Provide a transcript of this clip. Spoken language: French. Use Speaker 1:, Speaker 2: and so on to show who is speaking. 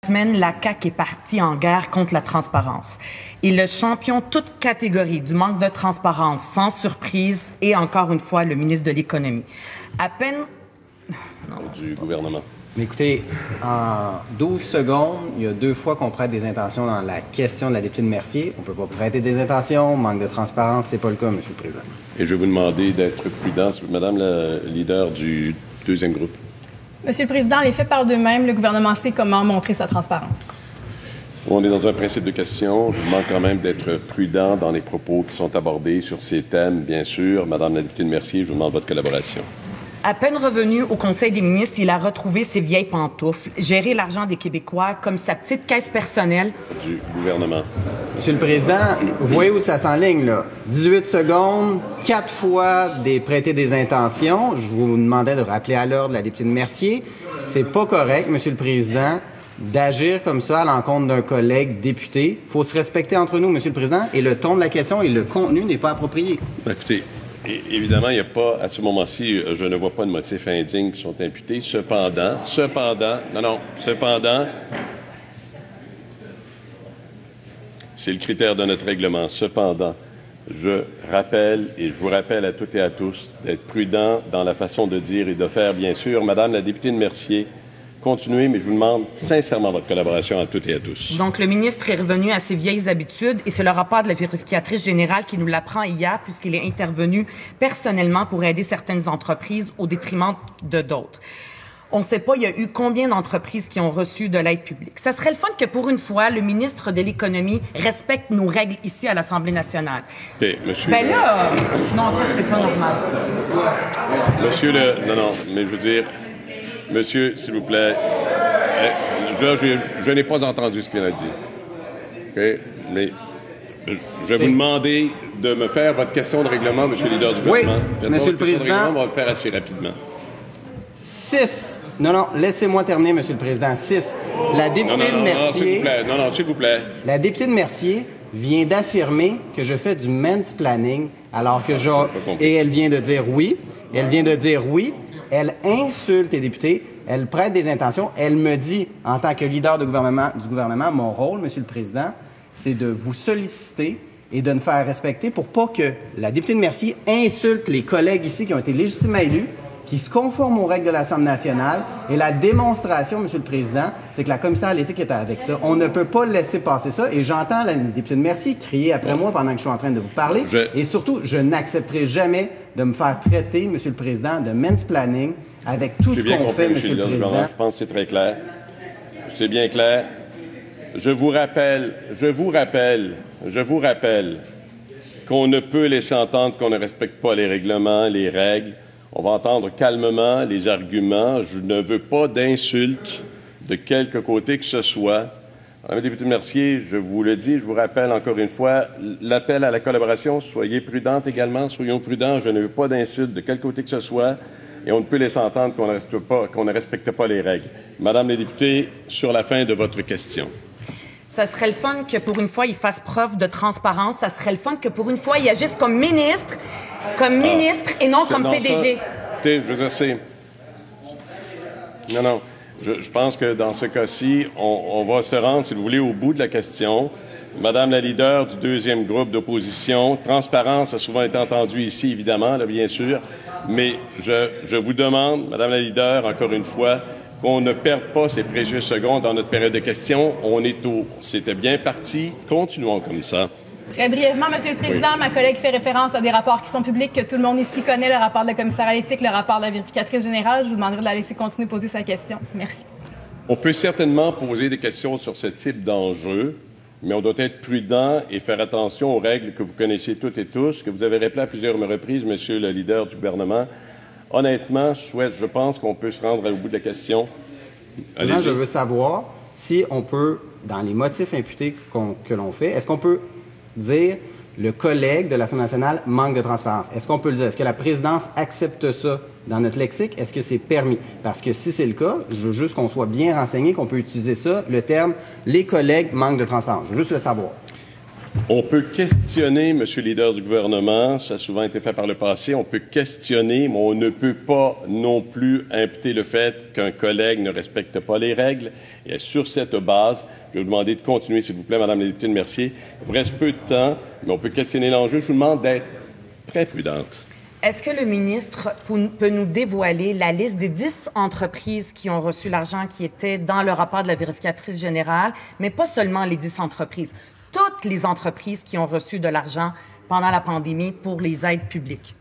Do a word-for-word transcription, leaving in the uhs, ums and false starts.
Speaker 1: semaine, la C A Q est partie en guerre contre la transparence. Et le champion toute catégorie du manque de transparence, sans surprise, est encore une fois le ministre de l'Économie. À peine...
Speaker 2: Non, du gouvernement.
Speaker 3: Mais écoutez, en douze secondes, il y a deux fois qu'on prête des intentions dans la question de la députée de Mercier. On ne peut pas prêter des intentions, manque de transparence, c'est pas le cas, M. le Président.
Speaker 2: Et je vais vous demander d'être prudent, Madame la leader du deuxième groupe.
Speaker 4: Monsieur le Président, les faits parlent d'eux-mêmes. Le gouvernement sait comment montrer sa transparence.
Speaker 2: On est dans un principe de question. Je vous demande quand même d'être prudent dans les propos qui sont abordés sur ces thèmes, bien sûr. Madame la députée de Mercier, je vous demande votre collaboration.
Speaker 1: À peine revenu au Conseil des ministres, il a retrouvé ses vieilles pantoufles, géré l'argent des Québécois comme sa petite caisse personnelle.
Speaker 2: Du gouvernement.
Speaker 3: Monsieur le Président, vous voyez où ça s'enligne, là? dix-huit secondes, quatre fois des prêter des intentions. Je vous demandais de rappeler à l'ordre la députée de Mercier. C'est pas correct, Monsieur le Président, d'agir comme ça à l'encontre d'un collègue député. Il faut se respecter entre nous, Monsieur le Président, et le ton de la question et le contenu n'est pas approprié.
Speaker 2: Écoutez, Et, évidemment, il n'y a pas, à ce moment-ci, je ne vois pas de motifs indignes qui sont imputés. Cependant, cependant, non, non, cependant, c'est le critère de notre règlement. Cependant, je rappelle, et je vous rappelle à toutes et à tous, d'être prudent dans la façon de dire et de faire, bien sûr. Madame la députée de Mercier, continuez, mais je vous demande sincèrement votre collaboration à toutes et à tous.
Speaker 1: Donc, le ministre est revenu à ses vieilles habitudes et c'est le rapport de la vérificatrice générale qui nous l'apprend hier puisqu'il est intervenu personnellement pour aider certaines entreprises au détriment de d'autres. On ne sait pas, il y a eu combien d'entreprises qui ont reçu de l'aide publique. Ça serait le fun que, pour une fois, le ministre de l'Économie respecte nos règles ici à l'Assemblée nationale.
Speaker 2: OK, monsieur...
Speaker 1: Ben là... Non, ça, c'est pas normal.
Speaker 2: Monsieur le... Non, non, mais je veux dire... Monsieur, s'il vous plaît, je, je, je n'ai pas entendu ce qu'il a dit. Okay? Mais je, je vais vous demander de me faire votre question de règlement, Monsieur le leader du gouvernement.
Speaker 3: Oui, Monsieur le Président.
Speaker 2: On va le faire assez rapidement.
Speaker 3: Six. Non, non, laissez-moi terminer, Monsieur le Président. Six. La députée
Speaker 2: non, non,
Speaker 3: de Mercier...
Speaker 2: Non, non, s'il vous plaît.
Speaker 3: La députée de Mercier vient d'affirmer que je fais du mansplaining, alors que je... Et elle vient de dire oui. Elle vient de dire oui. Elle insulte les députés, elle prête des intentions, elle me dit, en tant que leader de gouvernement, du gouvernement, mon rôle, Monsieur le Président, c'est de vous solliciter et de nous faire respecter pour pas que la députée de Mercier insulte les collègues ici qui ont été légitimement élus, qui se conforment aux règles de l'Assemblée nationale. Et la démonstration, Monsieur le Président, c'est que la commissaire à l'éthique est avec ça. On ne peut pas laisser passer ça. Et j'entends la députée de Mercier crier après moi pendant que je suis en train de vous parler. Je... Et surtout, je n'accepterai jamais de me faire traiter, Monsieur le Président, de mansplaining avec tout ce qu'on fait, Monsieur le Président.
Speaker 2: Je pense que c'est très clair. C'est bien clair. Je vous rappelle, je vous rappelle, je vous rappelle qu'on ne peut laisser entendre qu'on ne respecte pas les règlements, les règles. On va entendre calmement les arguments. Je ne veux pas d'insultes de quelque côté que ce soit. Madame la députée de Mercier, je vous le dis, je vous rappelle encore une fois, l'appel à la collaboration, soyez prudente également, soyons prudents. Je ne veux pas d'insultes de quel côté que ce soit et on ne peut laisser entendre qu'on ne respecte pas, qu'on ne respecte pas les règles. Madame la députée, sur la fin de votre question.
Speaker 1: Ça serait le fun que, pour une fois, il fasse preuve de transparence. Ça serait le fun que, pour une fois, il agisse comme ministre, comme ah, ministre et non comme P D G.
Speaker 2: Écoutez, je veux dire, non, non. Je, je pense que dans ce cas-ci, on, on va se rendre, si vous voulez, au bout de la question. Madame la leader du deuxième groupe d'opposition, transparence a souvent été entendue ici, évidemment, là, bien sûr, mais je, je vous demande, Madame la leader, encore une fois, qu'on ne perde pas ces précieuses secondes dans notre période de questions. On est au... C'était bien parti. Continuons comme ça.
Speaker 4: Très brièvement, Monsieur le Président, oui. Ma collègue fait référence à des rapports qui sont publics, que tout le monde ici connaît, le rapport de la commissaire à l'éthique, le rapport de la vérificatrice générale. Je vous demanderai de la laisser continuer de poser sa question. Merci.
Speaker 2: On peut certainement poser des questions sur ce type d'enjeu, mais on doit être prudent et faire attention aux règles que vous connaissez toutes et tous, que vous avez rappelées à plusieurs reprises, Monsieur le leader du gouvernement. Honnêtement, je, souhaite, je pense qu'on peut se rendre au bout de la question.
Speaker 3: Maintenant, je veux savoir si on peut, dans les motifs imputés qu'on, que l'on fait, est-ce qu'on peut dire le collègue de l'Assemblée nationale manque de transparence? Est-ce qu'on peut le dire? Est-ce que la présidence accepte ça dans notre lexique? Est-ce que c'est permis? Parce que si c'est le cas, je veux juste qu'on soit bien renseigné, qu'on peut utiliser ça, le terme « les collègues manquent de transparence ». Je veux juste le savoir.
Speaker 2: On peut questionner, Monsieur le leader du gouvernement, ça a souvent été fait par le passé, on peut questionner, mais on ne peut pas non plus imputer le fait qu'un collègue ne respecte pas les règles. Et sur cette base, je vais vous demander de continuer, s'il vous plaît, Madame la députée de Mercier. Il vous reste peu de temps, mais on peut questionner l'enjeu. Je vous demande d'être très prudente.
Speaker 1: Est-ce que le ministre peut nous dévoiler la liste des dix entreprises qui ont reçu l'argent qui était dans le rapport de la vérificatrice générale, mais pas seulement les dix entreprises, toutes les entreprises qui ont reçu de l'argent pendant la pandémie pour les aides publiques?